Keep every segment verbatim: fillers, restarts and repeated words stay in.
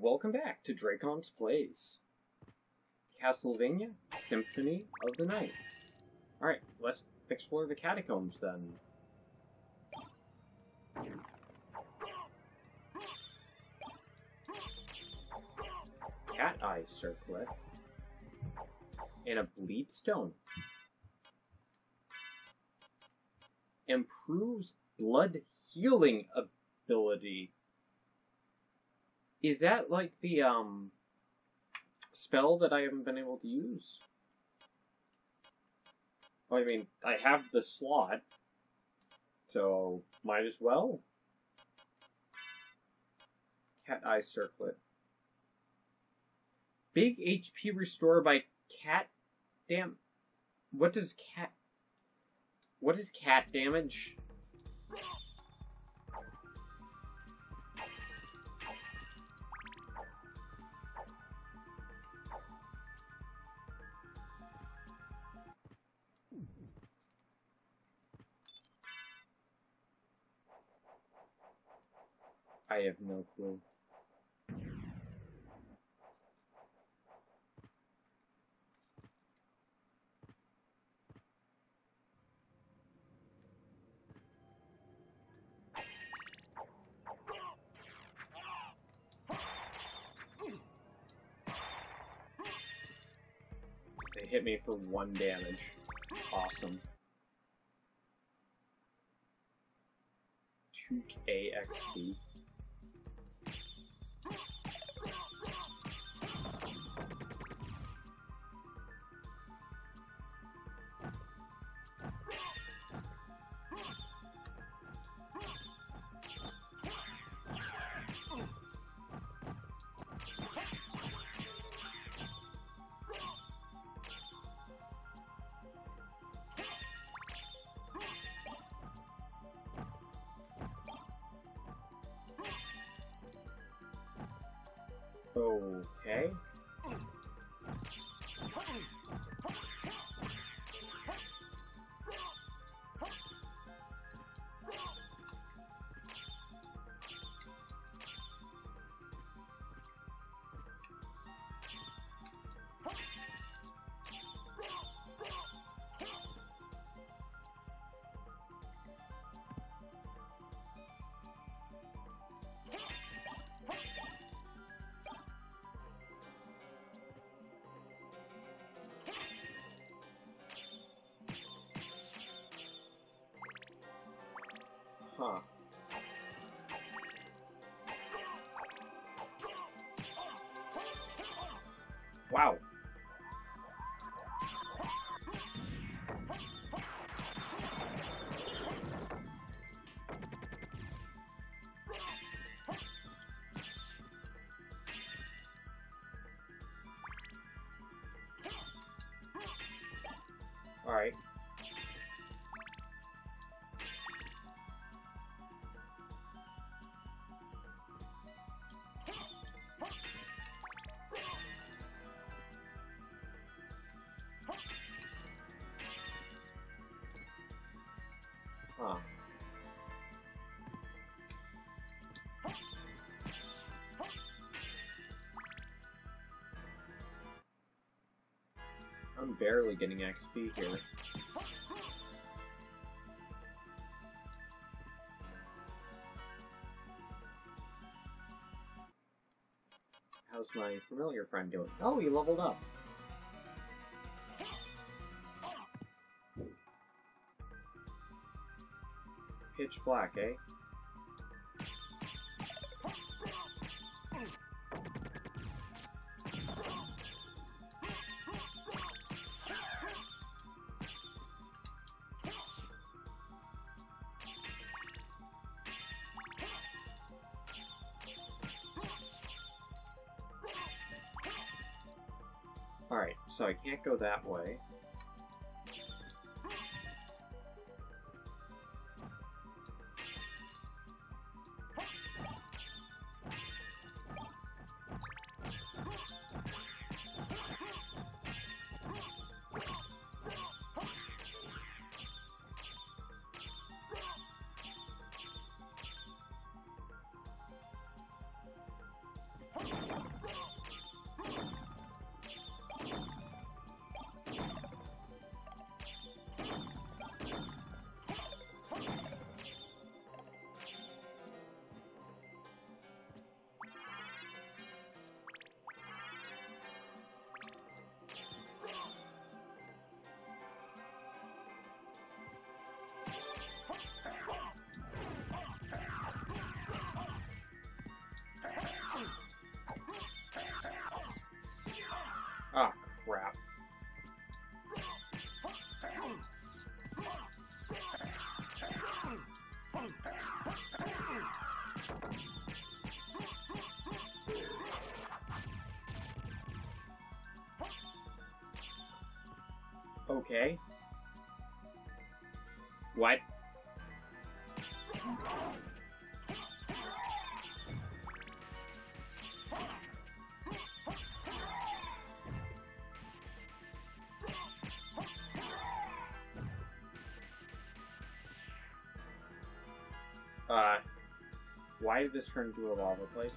welcome back to Dracon's Plays Castlevania Symphony of the Night. Alright, let's explore the Catacombs then. Cat Eye Circlet. And a Bleed Stone. Improves blood healing ability. Is that like the um spell that I haven't been able to use? Well, I mean, I have the slot, so might as well. Cat Eye Circlet. Big H P restore by cat dam. What does cat? What is cat damage? I have no clue. They hit me for one damage. Awesome. two K X P. Okay. Huh. Wow. All right. Huh. I'm barely getting X P here. How's my familiar friend doing? Oh, he leveled up. Pitch black, eh? Alright, so I can't go that way. What? Uh, why did this turn into a lava place?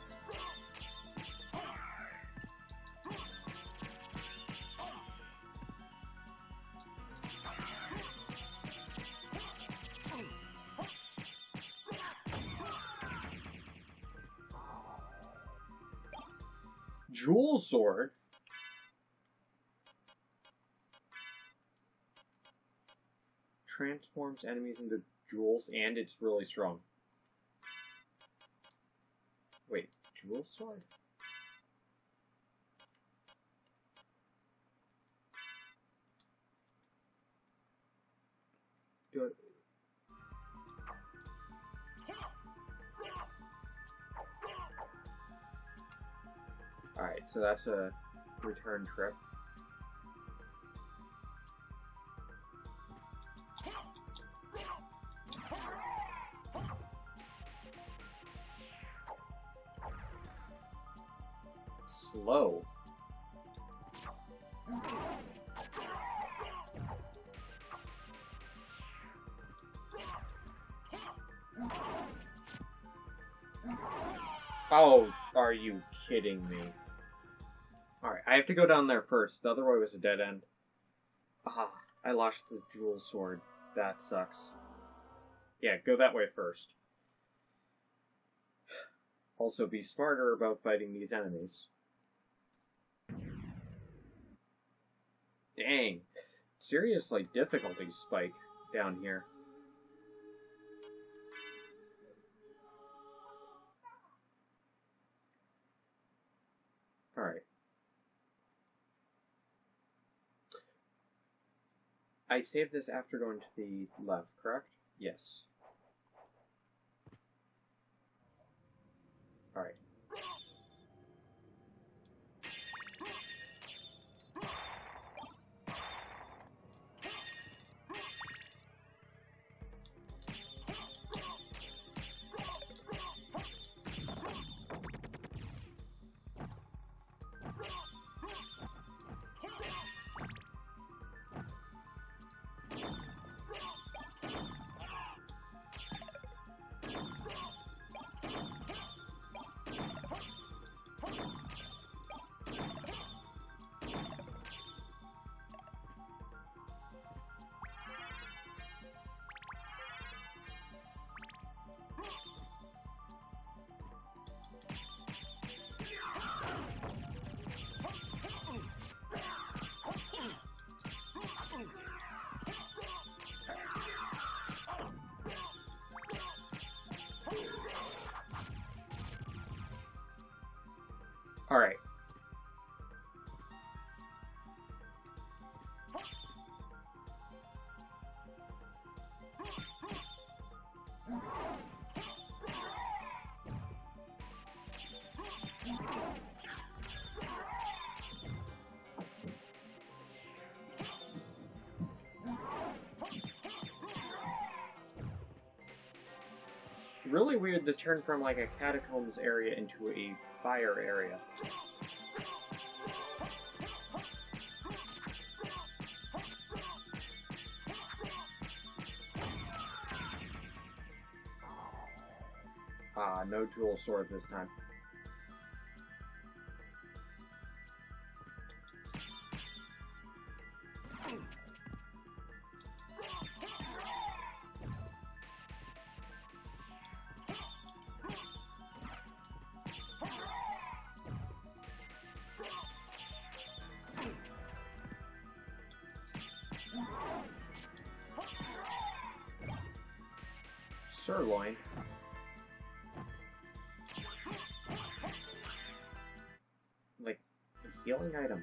Jewel Sword? Transforms enemies into jewels, and it's really strong. Wait, Jewel Sword? Do it. Alright, so that's a return trip. Slow. Oh, are you kidding me? Alright, I have to go down there first. The other way was a dead end. Ah, I lost the Jewel Sword. That sucks. Yeah, go that way first. Also, be smarter about fighting these enemies. Dang. Serious, like, difficulty spike down here. Alright. I saved this after going to the left, correct? Yes. Alright. Alright. Really weird this turned from like a Catacombs area into a fire area. Ah, no Jewel Sword this time. Sirloin. Like, a healing item.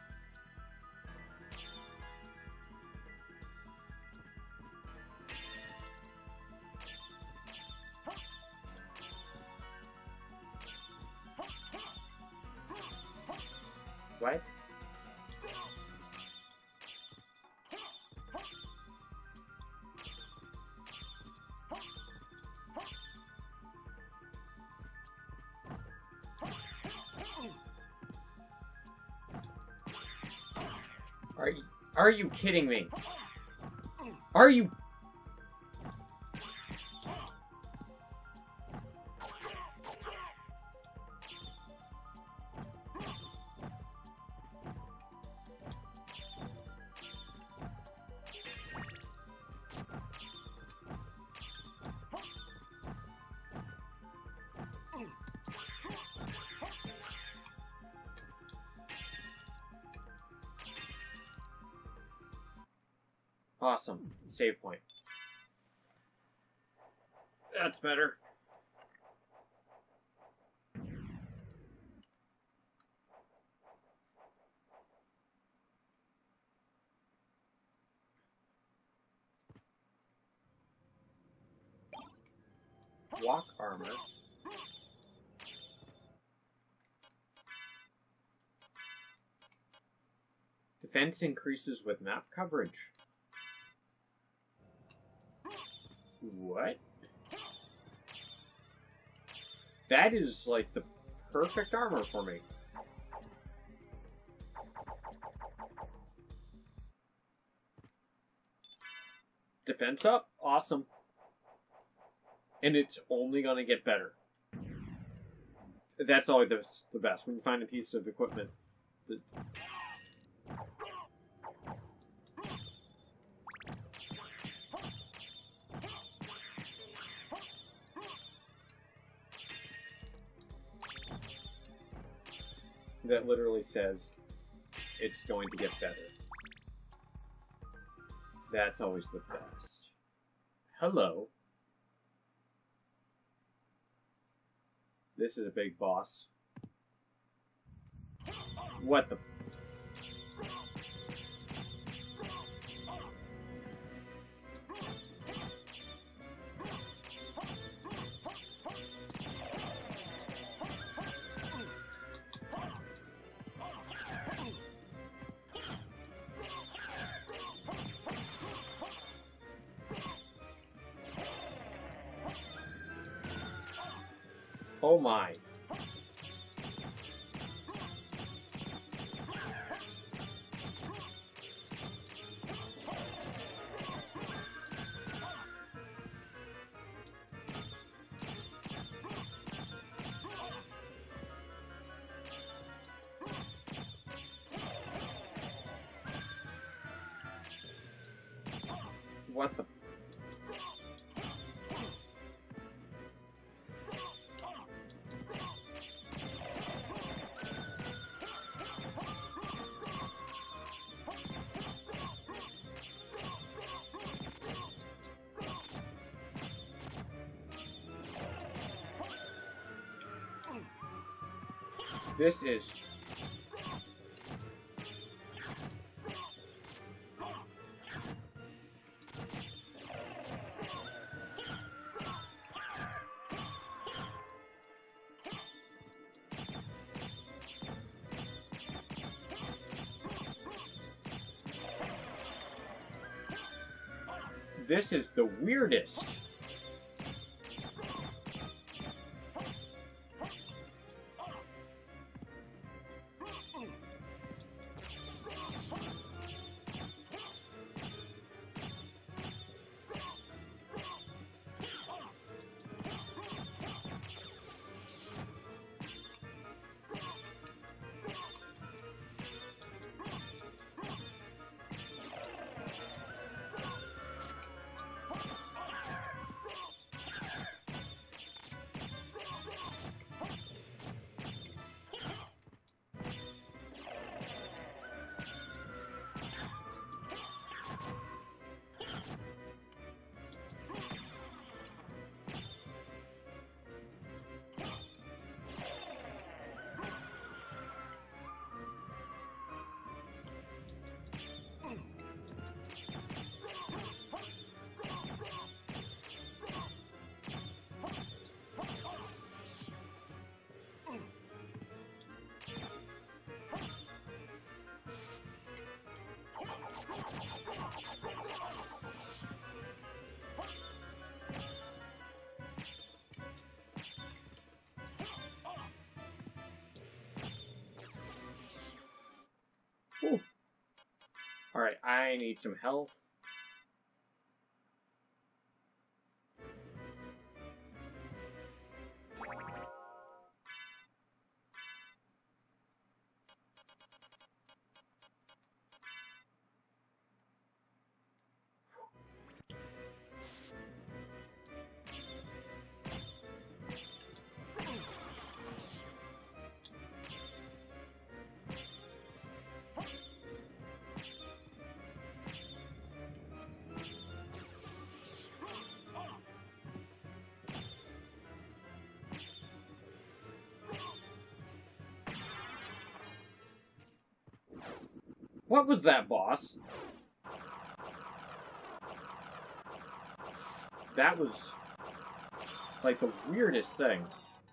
What? Are you kidding me? Are you... Awesome. Save point. That's better. Walk armor. Defense increases with map coverage. What? That is like the perfect armor for me. Defense up. Awesome. And it's only going to get better. That's always the, the best. When you find a piece of equipment that... that literally says it's going to get better. That's always the best. Hello. This is a big boss. What the... Oh my. What the... This is... This is the weirdest. I need some health. What was that, boss? That was like the weirdest thing.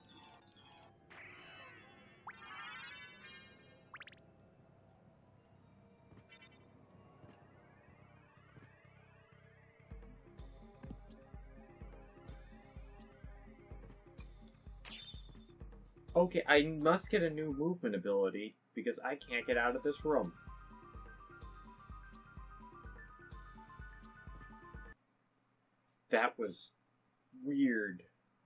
Okay, I must get a new movement ability because I can't get out of this room. That was weird.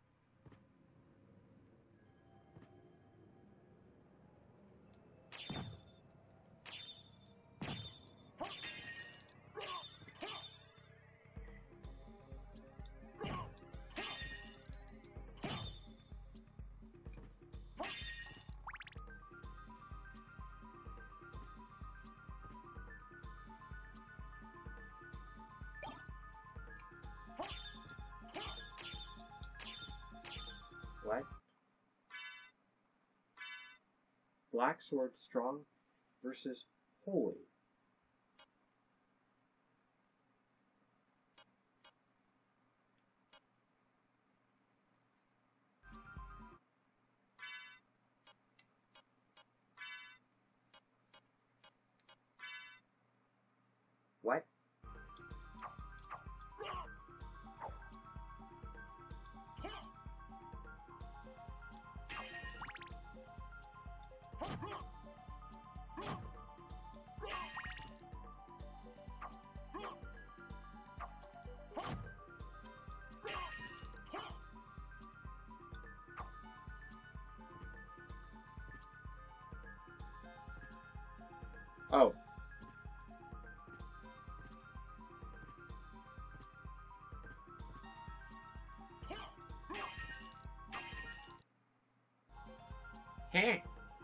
What? Black sword strong versus holy. What? Oh. Heh.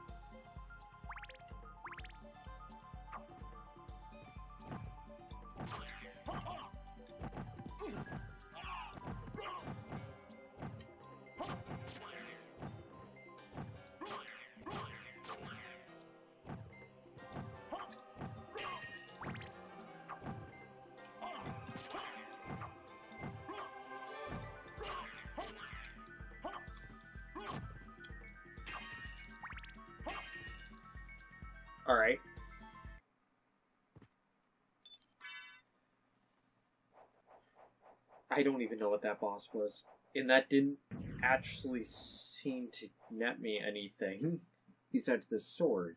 All right. I don't even know what that boss was. And that didn't actually seem to net me anything besides the sword.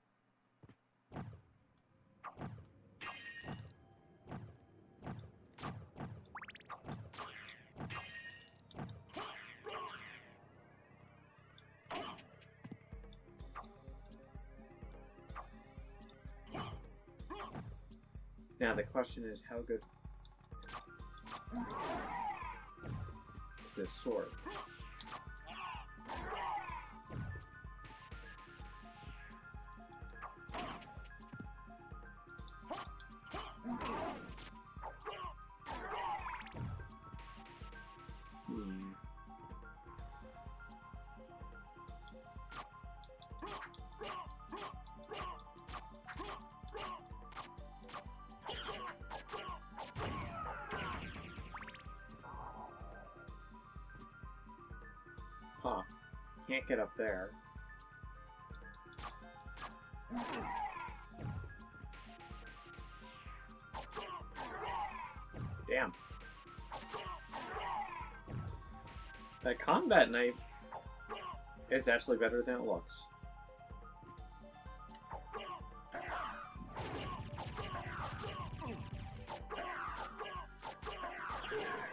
Now the question is, how good is this sword? Hmm. Huh. Can't get up there. Damn. That combat knife is actually better than it looks.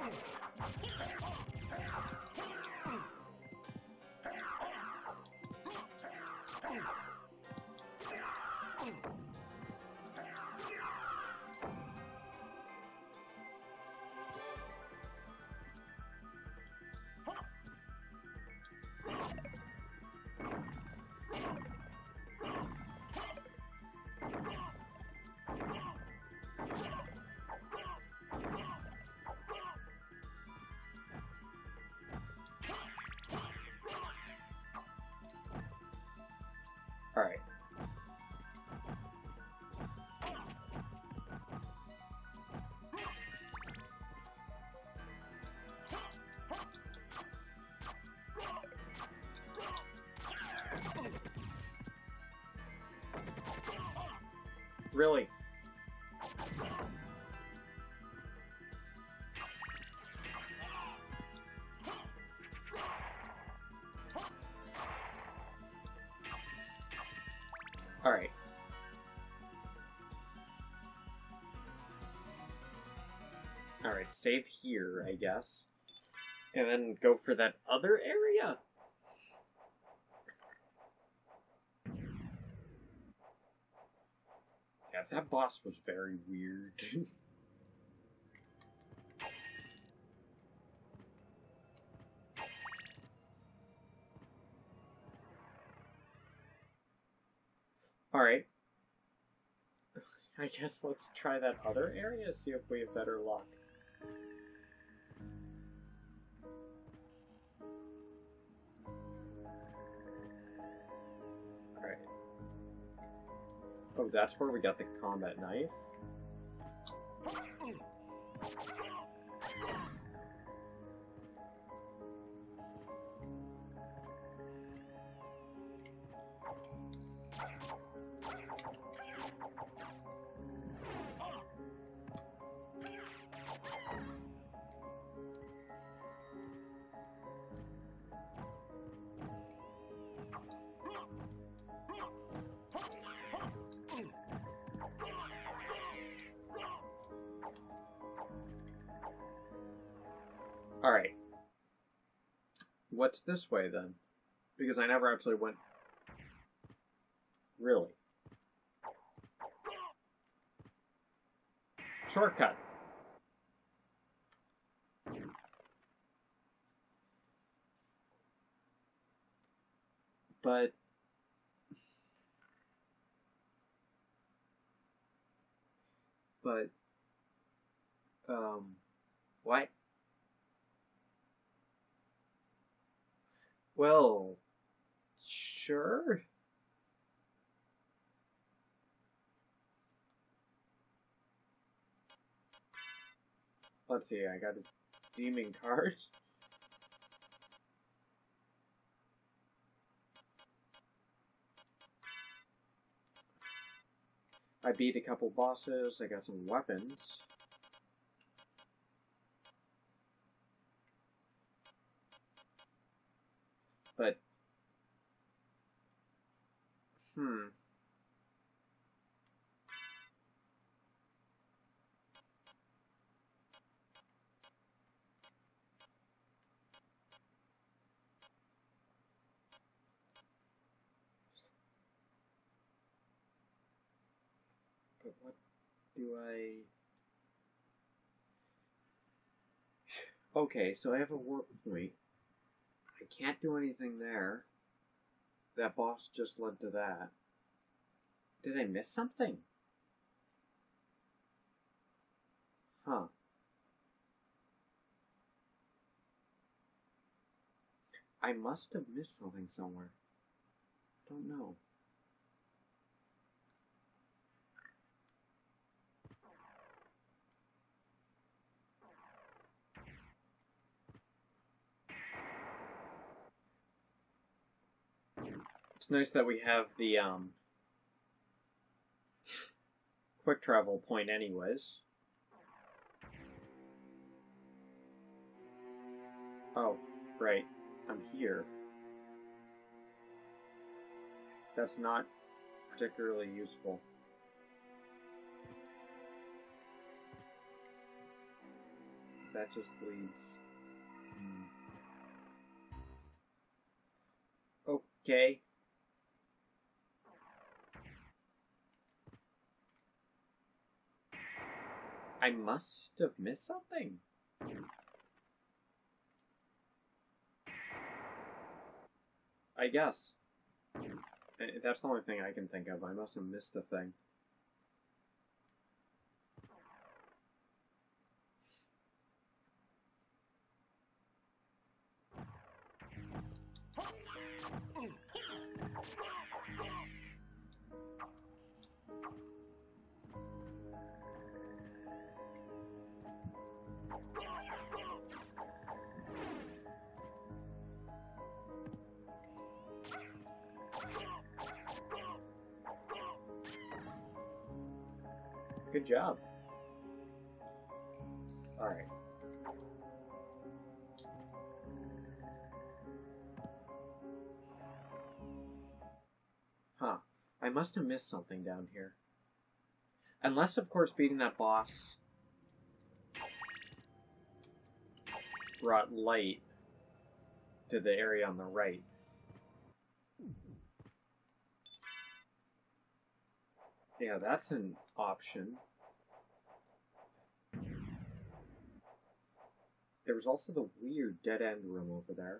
Alright. Really? Alright. Alright, save here, I guess. And then go for that other area? Yeah, that boss was very weird. Alright. I guess let's try that other area, see if we have better luck. Alright. Oh, that's where we got the combat knife? Alright. What's this way, then? Because I never actually went... Really? Shortcut. But... But... Um... What? Well, sure. Let's see, I got a demon card. I beat a couple bosses, I got some weapons. But, hmm. But what do I... Okay, so I have a warp point. I can't do anything there. That boss just led to that. Did I miss something? Huh. I must have missed something somewhere. Don't know. It's nice that we have the um, quick travel point anyways. Oh, right. I'm here. That's not particularly useful. That just leads... Hmm. Okay. I must have missed something. I guess. That's the only thing I can think of. I must have missed a thing. Good job. Alright. Huh. I must have missed something down here. Unless, of course, beating that boss brought light to the area on the right. Yeah, that's an option. There was also the weird dead-end room over there.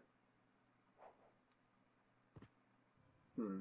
Hmm.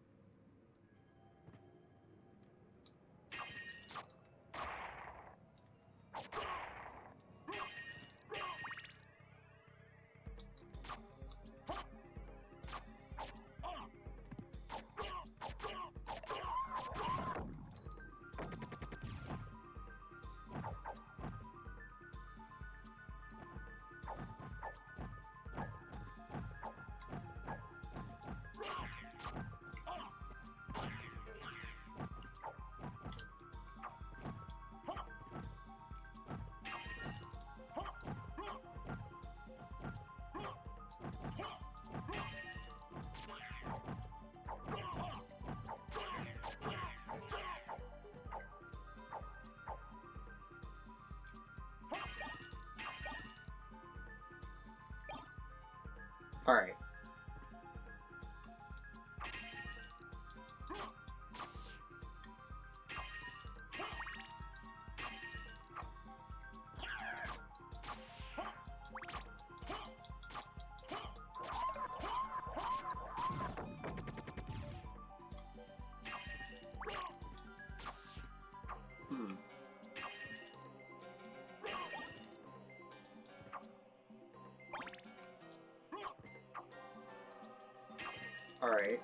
Alright. Hmm. Alright.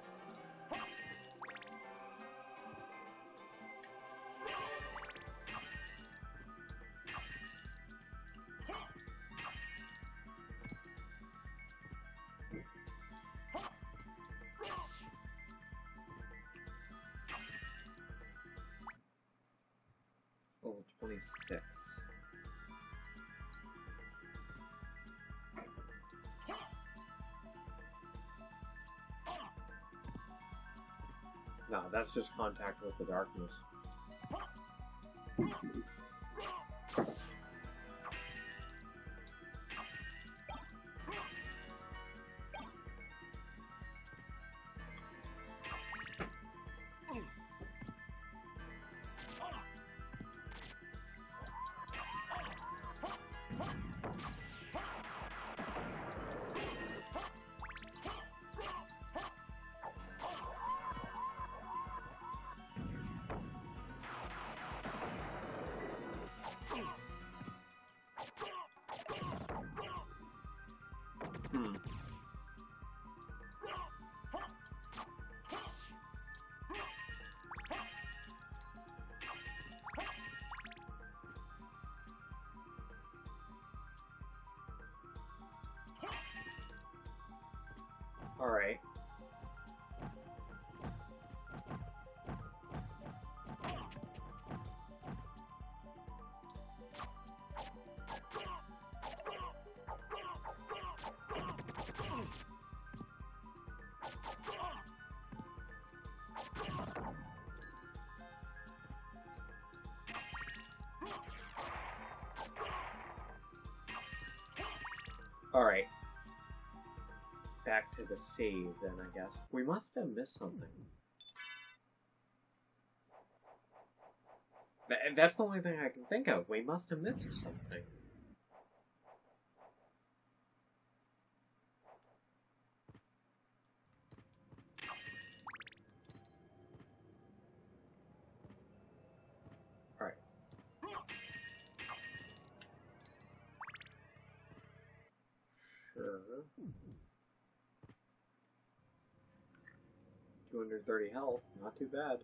Oh, twenty-six. No, that's just contact with the darkness. Hmm. All right. Alright. Back to the save, then, I guess. We must have missed something. Th that's the only thing I can think of. We must have missed something. Alright. Sure. two hundred thirty health, not too bad.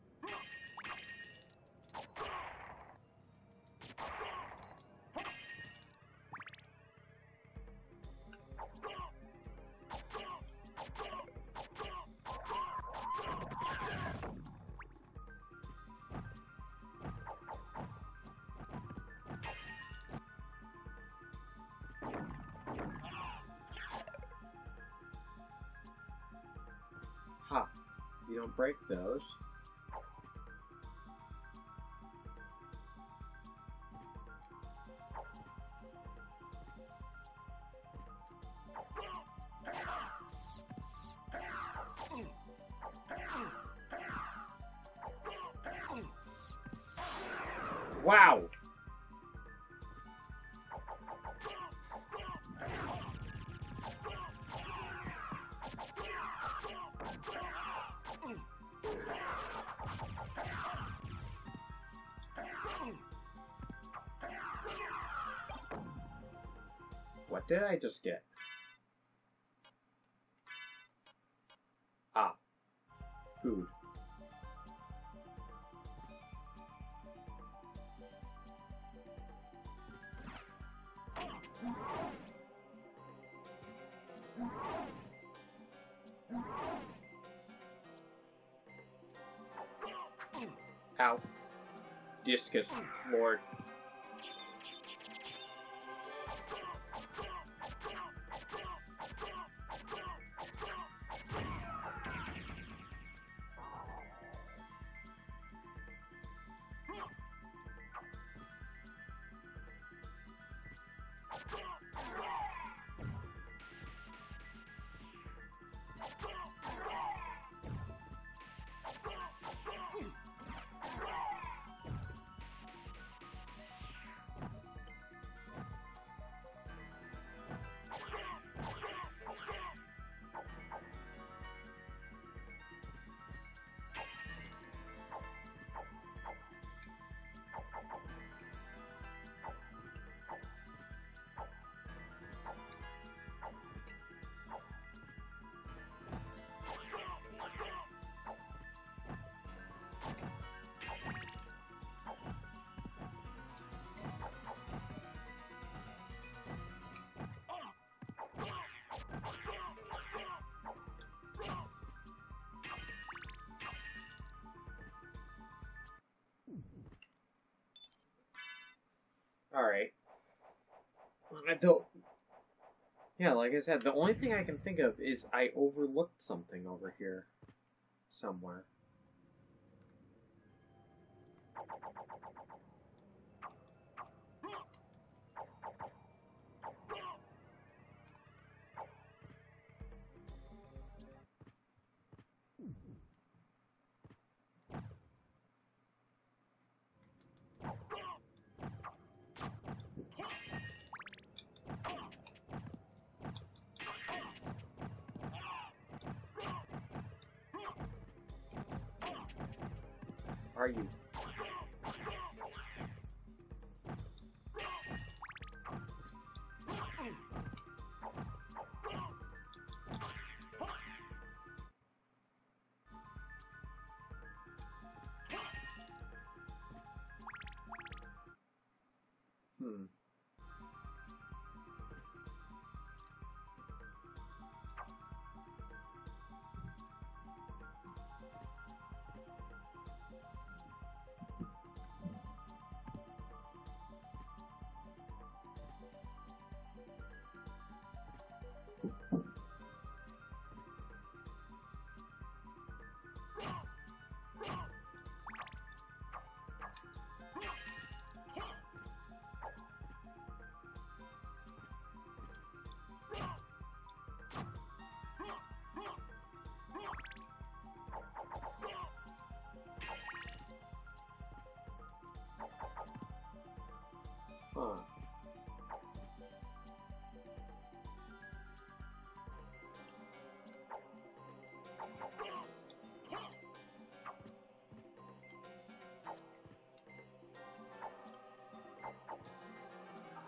Ha! You don't break those. Wow! What did I just get? Ah. Food. Ow. Discus, Lord. Alright. I don't... Yeah, like I said, the only thing I can think of is I overlooked something over here. Somewhere. Are you? Hmm.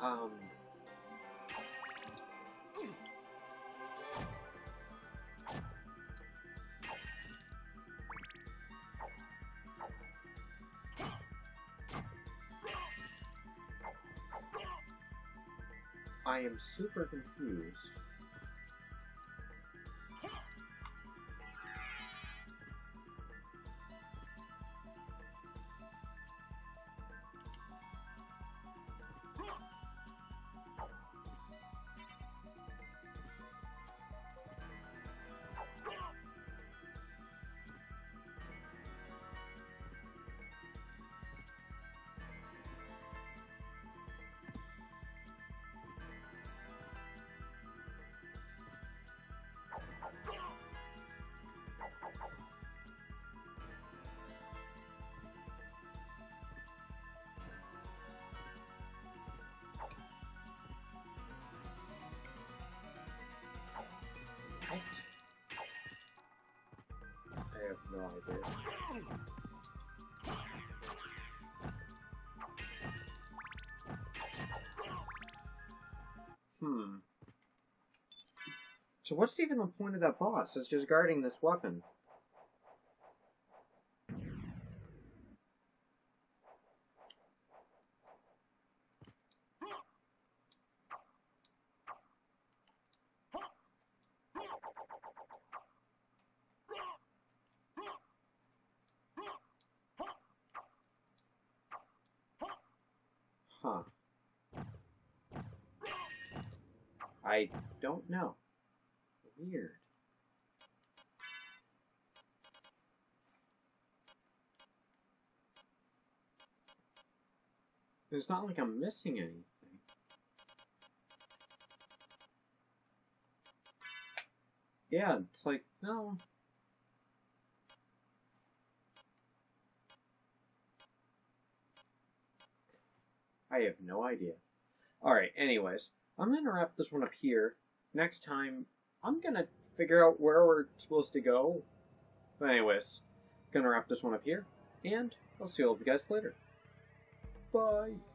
Um... I am super confused. I have no idea. Hmm. So what's even the point of that boss? It's just guarding this weapon. Huh. I don't know. Weird. It's not like I'm missing anything. Yeah, it's like, no. I have no idea. Alright, anyways, I'm gonna wrap this one up here. Next time, I'm gonna figure out where we're supposed to go. But anyways, gonna wrap this one up here, and I'll see all of you guys later. Bye!